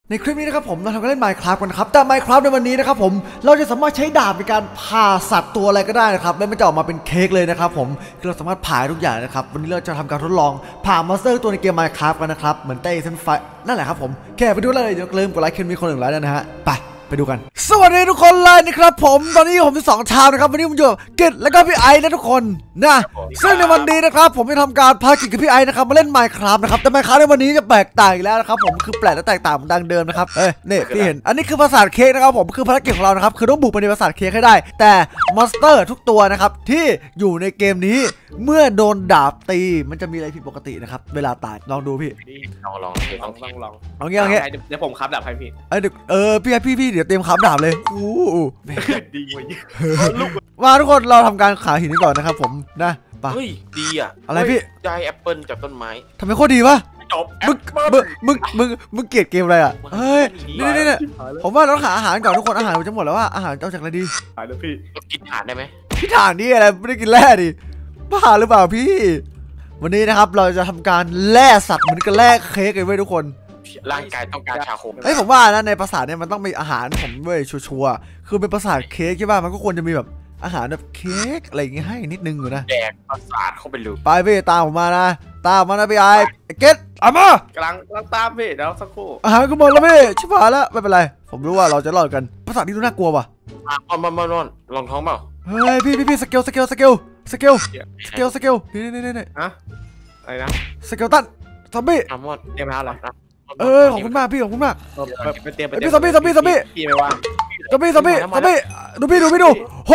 ในคลิปนี้นะครับผมเราทำการเล่น Minecraft กันครับแต่ Minecraft ในวันนี้นะครับผมเราจะสามารถใช้ดาบในการผ่าสัตว์ตัวอะไรก็ได้นะครับแล้วมันจะออกมาเป็นเค้กเลยนะครับผมคือเราสามารถผ่าทุกอย่างนะครับวันนี้เราจะทำการทดลองผ่ามอนสเตอร์ตัวในเกม Minecraft กันนะครับเหมือนเต้เซนไฟนั่นแหละครับผมแค่ไปดูเลยเดี๋ยวเริ่มกดไลค์มีคนหนึ่งแล้วนะฮะไปดูกันสวัสดีทุกคนเลยนะครับผมตอนนี้ผมมี2 ชาวนะครับวันนี้ผมอยู่กับเกตแล้วก็พี่ไอซ์นะทุกคนนะซึ่งในวันนี้นะครับผมจะทำการพากิจกับพี่ไอซ์นะครับมาเล่น Minecraft นะครับแต่ Minecraft ในวันนี้จะแปลกต่างอีกแล้วนะครับผมคือแปลกและแตกต่างดังเดิมนะครับนี่พี่เห็นอันนี้คือปราสาทเค้กนะครับผมคือภารกิจของเรานะครับคือต้องบุกไปในปราสาทเค้กให้ได้แต่มอนสเตอร์ทุกตัวนะครับที่อยู่ในเกมนี้เมื่อโดนดาบตีมันจะมีอะไรผิดปกตินะครับเวลาตายลองดูพี่ลองเอางี้เดี๋ยวผมคับดาบให้พี่พี่เดี๋ยวเตรียมคับดาบเลยดีเว้ยมาทุกคนเราทำการขาหินก่อนนะครับผมนะป่ะเฮ้ยดีอ่ะอะไรพี่ได้แอปเปิลจากต้นไม้ทำไมโคตรดีวะจบมึงเกลียดเกมอะไรอ่ะเฮ้ยนี่ผมว่าเราหาอาหารก่อนทุกคนอาหารจะหมดแล้วว่าอาหารเอาจากอะไรดีหายแล้วพี่กินถ่านได้ไหมพี่ถ่านนี่อะไรไม่ได้กินแร่ดิบ้าหรือเปล่าพี่วันนี้นะครับเราจะทำการแล่สัตว์เหมือนกับแล่เค้กเลยเว้ยทุกคนร่างกายต้องการชาโคมผมว่านะในปราสาทเนี่ยมันต้องมีอาหารผมเว้ยชัวร์คือเป็นปราสาทเค้กใช่ป่ะมันก็ควรจะมีแบบอาหารแบบเค้กอะไรอย่างงี้ให้นิดนึงอยู่นะแดกปราสาทเข้าไปเลยไปพี่ตามผมมานะพี่ไอ้เก็ตเอามากำลังตามพี่เดี๋ยวสักครู่อาหารก็หมดแล้วพี่ชิบหายแล้วไม่เป็นไรผมรู้ว่าเราจะรอดกันปราสาทนี้ดูน่ากลัวว่ะมานอนลองท้องเปล่าเฮ้ยพี่สเกลนี่อะอะไรนะสเกลตันซอมบี้มอนเตรียมอะไรขอบคุณมากพี่ขอบคุณมากเตรียมพี่ซอมบี้พี่ไปวางซอมบี้ดูพี่โห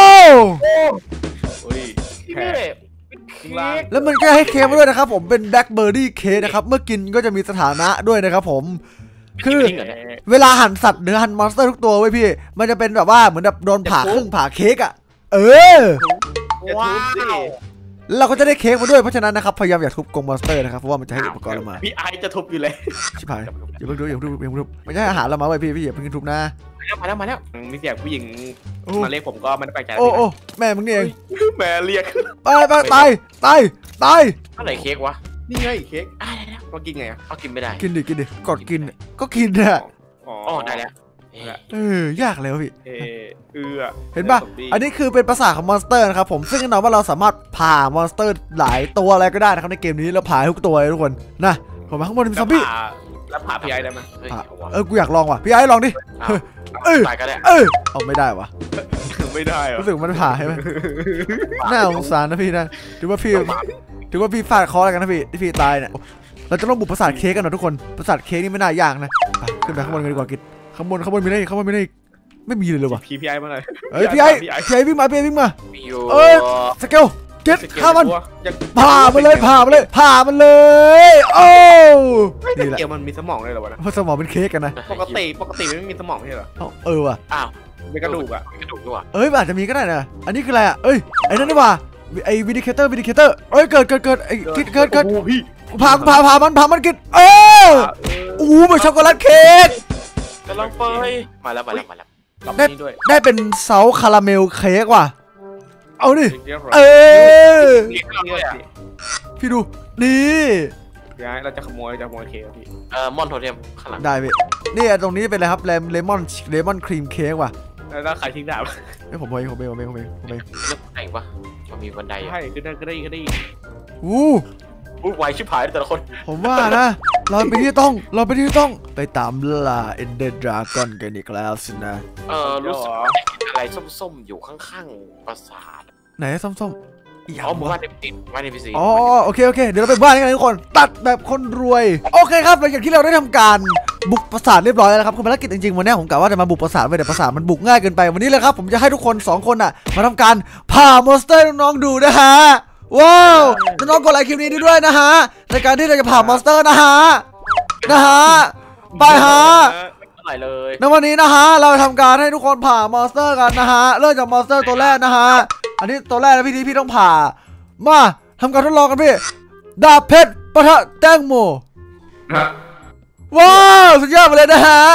แล้วมันก็ให้เค้กมาด้วยนะครับผมเป็นแบล็คเบอร์รี่เค้กนะครับเมื่อกินก็จะมีสถานะด้วยนะครับผมคือเวลาหั่นสัตว์หรือหั่นมอนสเตอร์ทุกตัวไว้พี่มันจะเป็นแบบว่าเหมือนแบบโดนผ่าครึ่งผ่าเค้กอ่ะว้าวเราก็จะได้เค้กมาด้วยเพราะฉะนั้นนะครับพยายามอย่าทุบกรงมอนสเตอร์นะครับเพราะว่ามันจะให้อุปกรณ์เรามาพี่ไอจะทุบอยู่เลยชิบหายอย่าเพิ่งทุบไม่ใช่อาหารเรามาไว้พี่อย่าเพิ่งทุบนะมาแล้วมีเสียงผู้หญิงมาเรียกผมก็ไม่ได้แปลกใจโอ้แม่มึงนี่เองแม่เรียกไปตายอะไรเค้กวะนี่ไงเค้กก็กินไงเอากินไม่ได้กินดิกดกินก็กินอะอ๋อได้แล้วยากเลยพี่เห็นป่ะอันนี้คือเป็นภาษาของมอนสเตอร์นะครับผมซึ่งแน่นอนว่าเราสามารถผ่ามอนสเตอร์หลายตัวอะไรก็ได้นะครับในเกมนี้เราผ่าทุกตัวเลยทุกคนนะผมมาข้างบนมีซอมบี้แล้วผ่าพี่ไอ้ได้ไหมกูอยากลองว่ะพี่ไอ้ลองดิก็ได้เอาไม่ได้วะไม่ได้รู้สึกมันผ่าใช่ไหมน่าสงสารนะพี่นะถือว่าพี่ฟาดคออะไรกันนะพี่ตายเนี่ยเราจะต้องบุกปราสาทเค้กกันหน่อยทุกคนปราสาทเค้กนี่ไม่น่ายากนะขึ้นไปข้างบนกันดีกว่ากิจข้างบนมีอะไรไม่มีเลยวะพี่ไอ้มาหน่อยพี่ไอ้วิ่งมาสเกลเก็ตฆ่ามันผ่ามันเลยโอ้นี่แหละมันมีสมองเลยเหรอวะนะเพราะสมองเป็นเค้กกันนะปกติมันไม่มีสมองใช่เหรอว่ะอ้าวเป็นกระดูกด้วยอาจจะมีก็ได้นะอันนี้คืออะไรไอ้นั่นนี่ว่ะไอ้วิดิเคเตอร์เกิดไอ้กิดพี่ผ่ามันกิดมันช็อกโกแลตเค้กกำลังไปมาแล้วได้เป็นเซาคาราเมลเค้กว่ะเอาดิพี่ดูนี่เราจะขโมยเค้กพี่มอนโทเทมข้างหลังได้พี่นี่ตรงนี้เป็นอะไรครับเลมอนครีมเค้กว่ะแล้วใครทิ้งดาบผมเองเรื่องไหนวะมันมีบันไดใช่ก็ได้ไวชิบหายแต่ละคนผมว่านะเราไปที่ต้องไปตามล่าเอนเดอร์ดราก้อนกันอีกแล้วสินะรู้สึกอะไรส้มๆอยู่ข้างๆปราสาทไหนส้มหมู่บ้านในพีซีโอเคเดี๋ยวเราไปบ้านกันทุกคนตัดแบบคนรวยโอเคครับหลังจากที่เราได้ทำการบุกปราสาทเรียบร้อยแล้วนะครับคือภารกิจจริงๆวันนี้ผมกะว่าจะมาบุกปราสาทแต่ปราสาทมันบุกง่ายเกินไปวันนี้เลยครับผมจะให้ทุกคน2 คนมาทำการผ่ามอนสเตอร์น้องๆดูนะฮะว้าวน้องๆกดไลค์คลิปนี้ด้วยนะฮะในการที่เราจะผ่ามอนสเตอร์นะฮะไปฮะในวันนี้นะฮะเราทำการให้ทุกคนผ่ามอนสเตอร์กันนะฮะเริ่มจากมอนสเตอร์ตัวแรกนะฮะอันนี้ตัวแรกนะพี่ต้องผ่ามาทำการทดลองกันพี่ดาบเพชรปะทะแตงโมว้าวสุดยอดไปเลยนะฮะ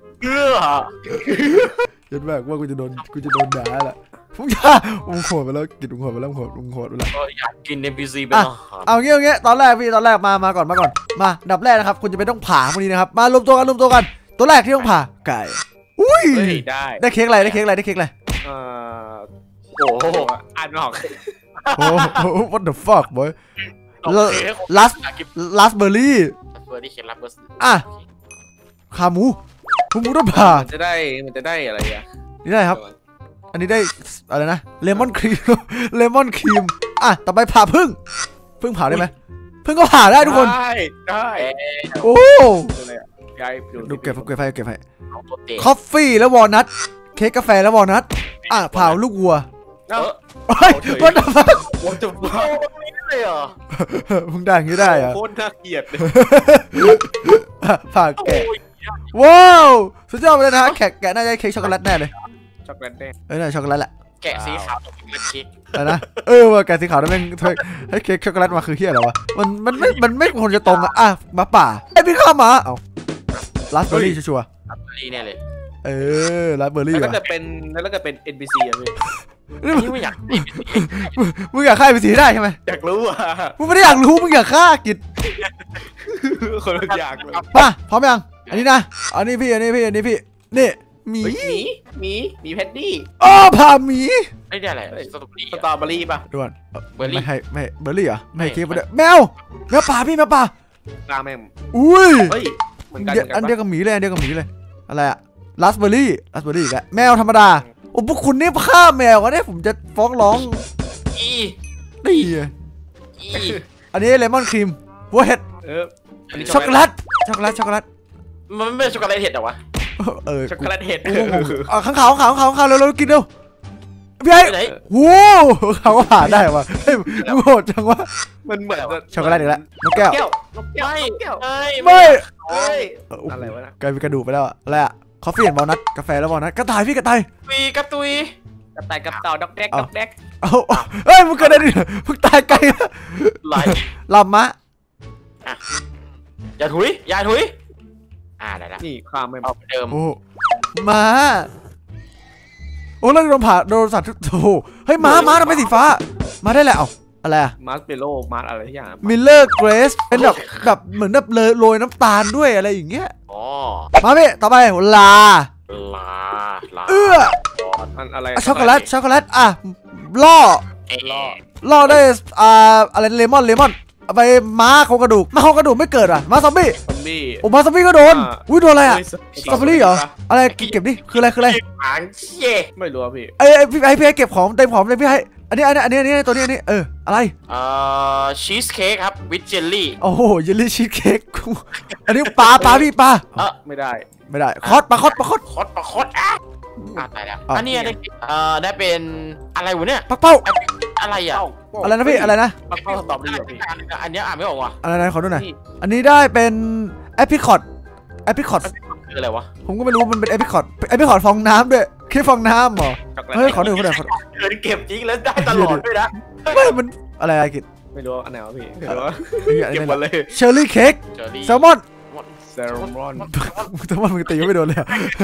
เห็นไหมว่ากูจะโดนด่าแหละผมโหดไปแล้วกินโหดไปแล้วโหดไปแล้วอยากกิน NPC เป็นอาหารเอางี้ตอนแรกมาก่อนมาดับแรกนะครับคุณจะไม่ต้องผ่าพวกนี้นะครับมารวมตัวกันตัวแรกที่ต้องผ่าไก่อุ้ยเฮ้ยได้ได้เค้กอะไรได้เค้กอะไรได้เค้กอะไรเอ่อโอ้โหอ่านไม่ออกโอ้โห what the fuck boy ลัสลาสเบอร์รี่เบอร์ดี้เขียนลับเบอร์อ่ะขาหมูต้องผ่ามันจะได้อะไรอ่ะนี่ได้ครับ อันนี้ได้อะไรนะเลมอนครีม เลมอนครีมอ่ะต่อไปผ่าพึ่งผ่าได้ไหมพึ่งก็ผ่าได้ทุกคนได้โอ้อะไรอ่ะย้ายดูเก็บให้เอาตัวเตะคอฟฟี่แล้ววอลนัทเค้กกาแฟแล้ววอลนัทอ่ะผ่าลูกวัวเออเฮ้ยwhat the fuck โอ้จะบ้าไม่ได้เหรอมึงได้อย่างนี้ได้เหรอโคตรน่าเกลียดเลยผ่าแกะว้าวสุดยอดไปเลยนะฮะแกะน่าจะเค้กช็อกโกแลตแน่เลยช็อกโกแลตแดงน่าจะช็อกโกแลตแหละแกะสีขาวต้องเป็นเค้กอะไรนะว่าแกะสีขาวนั่นเป็นให้เค้กช็อกโกแลตมาคือเฮียอะไรวะมันไม่ควรจะตรงอ่ะมาป่าไอ้พี่ข้ามาเอ้าลาสเบอร์รี่ชัวร์ลับเบอร์รี่แน่เลยลาสเบอร์รี่แล้วว่ะก็จะเป็น NPC อ่ะพี่นี่ไม่อยากมึงอยากฆ่าไปสีได้ใช่ไหมอยากรู้อ่ะมึงไม่ได้อยากรู้มึงอยากฆ่ากิจคนละอยากเลยป่ะพร้อมยังอันนี้นะอันนี้พี่นี่หมีมีแพดดี้อ้อผ่าหมีไอ้เนี่ยอะไรสตรอเบอรี่ป่ะด่วนเบอร์รี่ไม่ให้เบอร์รี่เหรอไม่ให้เค้กไปด้วยแมวป่าพี่แมวป่ากลางแม่งอุ้ยเฮ้ยเหมือนกันอันเดียวกับหมีเลยอะไรอะลาสเบอร์รี่อีกแล้วแมวธรรมดาโอ้พวกคุณนี่ฆ่าแมวกันเนี่ยผมจะฟ้องร้องอีนี่อันนี้เลมอนครีมหัวเห็ด ช็อกโกแลตมันไม่ช็อกโกแลตเห็ดหรอวะช็อกโกแลตเห็ดข้างขาวเร็วกินเร็วพี่ไอ้โว้เขาก็ผ่านได้วะเฮ้ยมึงโหดจังวะมันเหมือนช็อกโกแลตอีกแล้วนกแก้วไม่อะไรวะนะกลายเป็นกระดูกไปแล้วอะไรอะคอฟฟี่วอลนัทกาแฟแล้ววอลนัทกระต่ายพี่กระต่ายกระต่ายกับเต่าดอกแดกเอาเฮ้ยมึงเกิดอะไรมึงตายไกล ลำมะอย่าถุยได้ละนี่ความไม่เอาเดิมโอ้ม้าโอ้แล้วโดนสัตว์โอ้เฮ้ยม้าทำไมสีฟ้ามาได้แหละเอ้าอะไรอะมาร์สเปโร่มาร์สอะไรที่อย่างมิลเลอร์เกรสเป็นแบบเหมือนแบบโรยน้ำตาลด้วยอะไรอย่างเงี้ยมาพี่ต่อไปลาอะไรช็อกโกแลตอ่ะล่อได้อะไรเลมอนเอาไปม้าโครงกระดูกไม่เกิดอ่ะม้าซอมบี้โอ้ม้าซอมบี้ก็โดนอุ้ยโดนอะไรอ่ะสตรอเบอรี่เหรออะไรเก็บดิคืออะไรไม่รู้พี่พี่ให้เก็บของเต็มของเลยพี่ให้อันนี้ตัวนี้อะไรชีสเค้กครับวิดเจลลี่โอ้โหเยลลี่ชีสเค้กอันนี้ปลาพี่ไม่ได้คอสปลาคอสตายแล้วอันนี้ได้เป็นอะไรวะเนี่ยปักเป้าอะไรอ่ะอะไรนะพี่อะไรนะปักเป้าตอบดีพี่อันนี้อ่านไม่ออกว่ะอะไรนะขอดูหน่อยอันนี้ได้เป็นแอปริคอตคืออะไรวะผมก็ไม่รู้มันเป็นแอปริคอตฟองน้ำด้วยแค่ฟองน้ำเหรอเฮ้ยขอดูหน่อยเก็บจริงแล้วได้ตลอดด้วยนะไม่มันอะไรกิจไม่รู้อันไหนวะพี่เก็บหมดเลยเชอร์รี่เค้กแซลมอนมึงตีไม่โดนเลย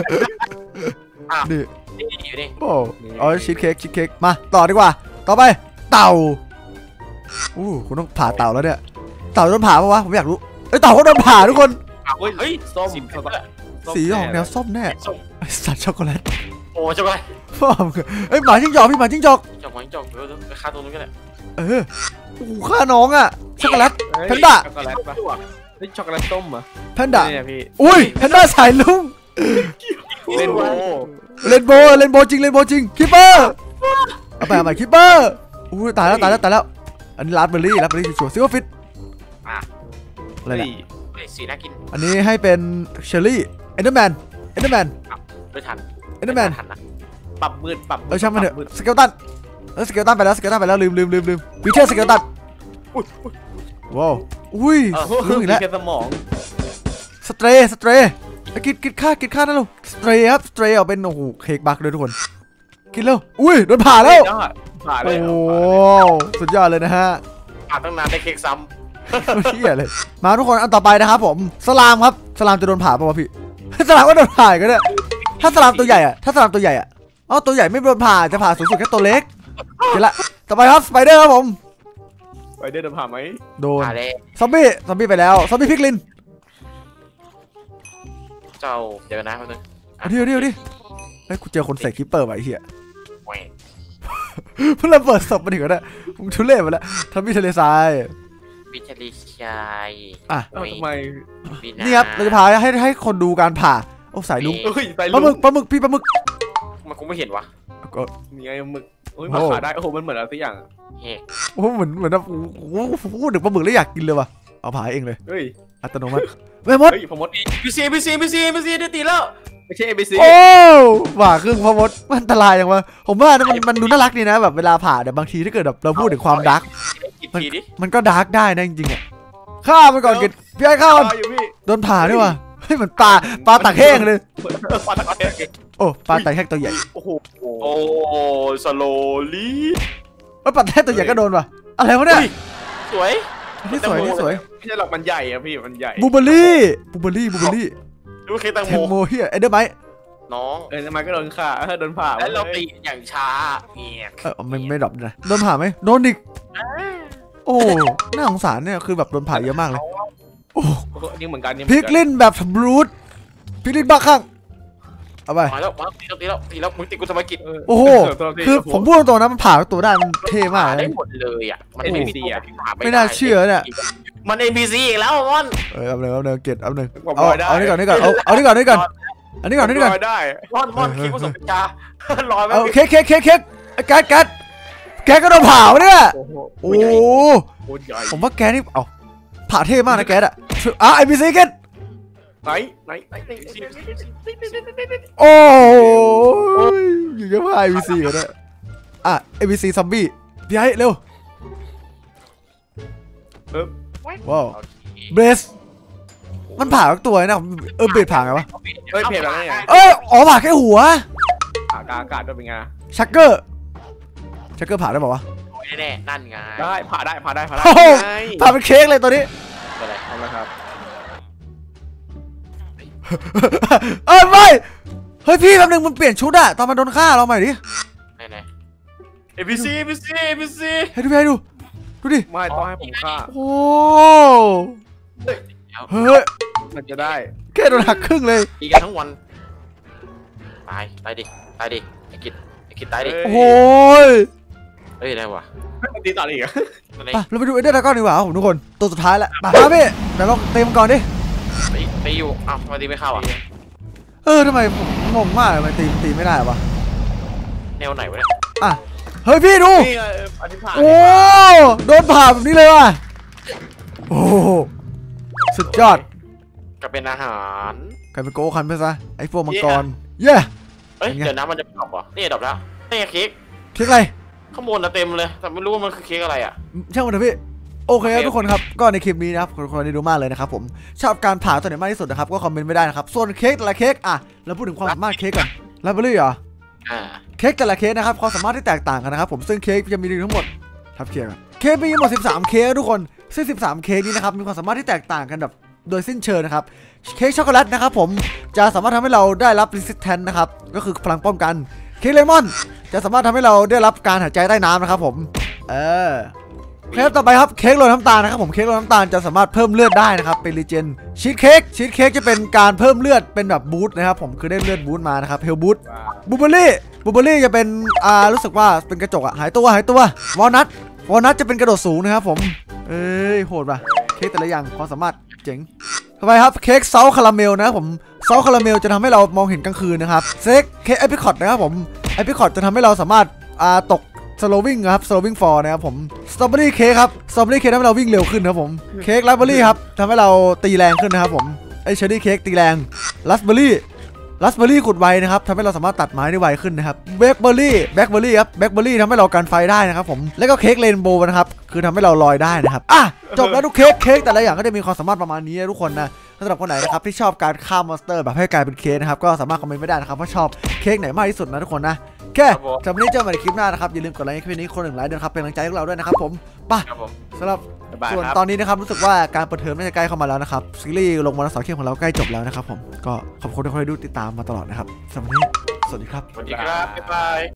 นี่โอ้ชีสเค้กมาต่อดีกว่าต่อไปเต่าคุณต้องผ่าเต่าแล้วเนี่ยเต่าโดนผ่าปะวะผมอยากรู้เต่าก็โดนผ่าทุกคนเฮ้ยส้มสีออกแนวส้มแน่สัตว์ช็อกโกแลตช็อกโกแลตหมาจิ้งจอกพี่หมาจิ้งจอกฆ่าตัวนู้นก็ได้ฆ่าน้องอ่ะช็อกโกแลตแพนด้าช็อกโกแลตปะนี่ช็อกโกแลตส้มเหรอแพนด้าอุ้ยแพนด้าสายลุงเล่นโบจริงคิปเปอร์เอาไปคิปเปอร์ตายแล้วอันนี้ลาสเบอร์รี่ชัวร์ซิลเวอร์ฟิตอะไรเนี่ยสีน่ากินอันนี้ให้เป็นเชอร์รี่เอนเดอร์แมนไม่ทันเอนเดอร์แมนปรับมืดช่างมันเถอะสเกลตันไปแล้วลืมวิเทอร์สเกลตันว้าวอุ้ยลืมอีกแล้วสมองสเตรย์กินข้านั่นลูกสเตรย์ครับสเตรย์เอาเป็นโอ้โหเค้กบักด้วยทุกคนกินแล้วอุ้ยโดนผ่าแล้วโอ้สุดยอดเลยนะฮะผ่าตั้งนานได้เค้กซ้ำเที่ยเลยมาทุกคนอันต่อไปนะครับผมสลามครับสลามจะโดนผ่าป่ะวะพี่สลามก็โดนผ่าก็ได้ถ้าสลามตัวใหญ่อะตัวใหญ่ไม่โดนผ่าจะผ่าสูงสุดแค่ตัวเล็กเดี๋ยวละต่อไปครับสไปเดอร์ครับผมไปเดอร์โดนผ่าไหมโดนซอมบี้ไปแล้วซอมบี้พิกลินเจ้าเดี๋ยวนะแป๊บนึงเอาดิเฮ้ยกูเจอคนใส่คิปเปอร์ไว้เหี้ยแหวเพิ่งระเบิดศพมาถึงแล้วมึงทุเรศมาแล้วทำมีทะเลทรายวิทยาชัยอ่ะทำไมนี่ครับเราจะพาให้คนดูการผ่าโอ้สายลุงเฮ้ยสายปลาหลุมึงกปลาหมึกพี่ปลาหมึกมันคงไม่เห็นวะก็มีไงหมึกโอ้ยมาขาได้โอ้โหมันเหมือนอะไรสักอย่างโอ้เหมือนแบบพูดถึงปลาหมึกแล้วอยากกินเลยว่ะเอาผ่าเองเลยเฮ้ยอัตโนมัติเว้ยมดเฮ้ยพมดพีซีได้ตีแล้วไม่ใช่ ABC โอ้ว่าครึ่งพ่อมดมันอันตรายอย่างวะผมว่ามันดูน่ารักดีนะแบบเวลาผ่าแต่บางทีถ้าเกิดแบบเราพูดถึงความดาร์กกินทีดิมันก็ดาร์กได้นะจริงๆอ่ะฆ่ามันก่อนกินพี่ไอ้ฆ่ามันอยู่พี่โดนผ่าด้วยว่ะเฮ้ยเหมือนปลาตักแห้งเลยปลาตะเกียบโอ้ปลาตักแห้งตัวใหญ่โอ้โหโอ้สโลลี่ปลาตักแห้งตัวใหญ่ก็โดนว่ะอะไรวะเนี่ยสวยนี่สวยไม่ใช่หรอกมันใหญ่อะพี่มันใหญ่บูเบอรี่ดูเคตังเทโมมโมเฮียเอเดอร์ไมน้องทำไมก็โดนฆ่าโดนผ่าแล้วเราตีอย่างช้าเมียไม่ดรอปนะโดนผ่าไหมโดนอีกโอ้น่าสงสารเนี่ยคือแบบโดนผ่าเยอะมากเลยโอ้นี่เหมือนกันนี่พลิกลิ้นแบบบรูทพลิกลิ้นบ้าข้างเอาไปมาแล้วตีแล้วมึงตีกูทำไมกิจโอ้โหคือผมพูดตรงๆนะมันผ่าตัวได้มันเท่มากเลได้ยหมดเลยอ่ะมันไม่มีอ่ะไม่น่าเชื่อเนี่ยมัน ABC อีกแล้วมอนเอาหนึ่งเกตเอาหนึ่งเอานี่ก่อนเอานี่ก่อนอันนี้ก่อนได้มอนคิดว่าสมจาลอยไปเอาเค้กแกก็โดนผ่าเนี่ยโอ้โคตรใหญ่ผมว่าแกนี่เอาผ่าเท่มากนะแกอ่ะไอพีซีเกตไหนโอ้ยอยู่ยังไงไอพีซีกันเนี่ยไอพีซีซอมบี้พี่ไอ้เร็วว้าวเบสมันผ่าทุกตัวนะเบสผ่าไงวะเฮ้ยเพจอะไรเนี่ยผ่าแค่หัวผ่ากลางอากาศด้วยเป็นไงชักเกอร์ผ่าได้ป่าวะแน่นั่นไงได้ผ่าได้ผ่าเป็นเค้กเลยตัวนี้อะไรเอาละครับไม่เฮ้ยพี่แป๊บนึงมันเปลี่ยนชุดอะตอนมันโดนฆ่าเราใหม่ดิไหน ABC ให้ดูดิไม่ต้องให้ผมฆ่าโอ้เฮ้ยมันจะได้แค่โดนหักครึ่งเลยตีกันทั้งวันตายดิไอ้กิจตายดิโอ้ยเฮ้ยได้ว่ะมันตีต่ออีกอ่ะเราไปดูเอเดอร์ดราก้อนดีกว่าผมทุกคนตัวสุดท้ายแล้วมาพี่เดี๋ยวเราเต็มก่อนดิตีอยู่อ้าวทำไมตีไม่เข้าอ่ะทำไมผมงงมากเลยมันตีไม่ได้วะแนวไหนวะเนี่ยเฮ้ยพี่ดูโอ้โดนผ่าแบบนี้เลยว่ะโอ้สุดยอดก็เป็นอาหารใครเป็นโก้คันไปซะไอ้พวกมังกรเย้เฮ้ยเดี๋ยวน้ำมันจะดรอปเหรอนี่ดรอปแล้วนี่เค้กอะไรข้างบนเต็มเลยแต่ไม่รู้ว่ามันคือเค้กอะไรอ่ะช่างมันเถอะพี่โอเคครับทุกคนครับก็ในคลิปนี้นะครับคนได้ดูมากเลยนะครับผมชอบการผ่าตัวไหนมากที่สุดนะครับก็คอมเมนต์ไม่ได้นะครับส่วนเค้กแต่ละเค้กเราพูดถึงความสามารถเค้กก่อนไลบรารีเหรอเค้กแต่ละเค้กนะครับความสามารถที่แตกต่างกันนะครับผมซึ่งเค้กจะมีทั้งหมดทับเค้กมีทั้งหมด13เค้กทุกคนซึ่ง13เค้กนี้นะครับมีความสามารถที่แตกต่างกันแบบโดยสิ้นเชิงนะครับเค้กช็อกโกแลตนะครับผมจะสามารถทำให้เราได้รับ resistance นะครับก็คือพลังป้องกันเค้กเลมอนจะสามารถทำให้เราได้รับการหายใจใต้น้ำนะครับผมเค้กต่อไปครับเค้กโรยน้ำตาลนะครับผมเค้กโรยน้ำตาลจะสามารถเพิ่มเลือดได้นะครับเป็นรีเจนชีสเค้กจะเป็นการเพิ่มเลือดเป็นแบบบูสต์นะครับผมคือได้เลือดบูสต์มานะครับเฮลบูสต์บูเบอรี่จะเป็นรู้สึกว่าเป็นกระจกหายตัววอลนัทจะเป็นกระโดดสูงนะครับผมโหดป่ะเค้กแต่ละอย่างความสามารถเจ๋งต่อไปครับเค้กซอสคาราเมลนะครับผมซอสคาราเมลจะทำให้เรามองเห็นกลางคืนนะครับเค้กแอปเปิลคอตนะครับผมแอปเปิลคอตจะทำให้เราสามารถตกสโลวิ่งครับสโลวิ่งฟอร์นะครับผมสตรอเบอรี่เค้กครับสตรอเบอรี่เค้กทำให้เราวิ่งเร็วขึ้นครับผมเค้กราสเบอรี่ครับทำให้เราตีแรงขึ้นนะครับผมเชอร์รี่เค้กตีแรงราสเบอรี่ขุดไวนะครับทำให้เราสามารถตัดไม้ได้ไวขึ้นนะครับแบล็คเบอร์รี่ครับแบล็คเบอร์รี่ทำให้เรากันไฟได้นะครับผมแล้วก็เค้กเรนโบว์นะครับคือทำให้เราลอยได้นะครับจบแล้วทุกเค้กแต่ละอย่างก็จะมีความสามารถประมาณนี้ทุกคนนะสำหรับคนไหนนะครับที่ชอบการฆ่ามอนสเตอร์แบบให้กลายเป็นเค้กนะครับก็สามารถคอมเมนต์ไม่ได้นะครับว่าชอบเค้กไหนมากที่สุดนะทุกคนนะแค่จำไม่ได้เจอกันในคลิปหน้านะครับอย่าลืมกดไลค์คลิปนี้คน1 ไลค์ด้วยครับเป็นกำลังใจให้เราด้วยนะครับผมสำหรับส่วนตอนนี้นะครับรู้สึกว่าการเปิดเทอมน่าจะใกล้เข้ามาแล้วนะครับซีรีส์ลงวันละ2 คลิปของเราใกล้จบแล้วนะครับผมก็ขอบคุณทุกคนที่ดูติดตามมาตลอดนะครับสำหรับวันนี้สวัสดีครับบ๊ายบาย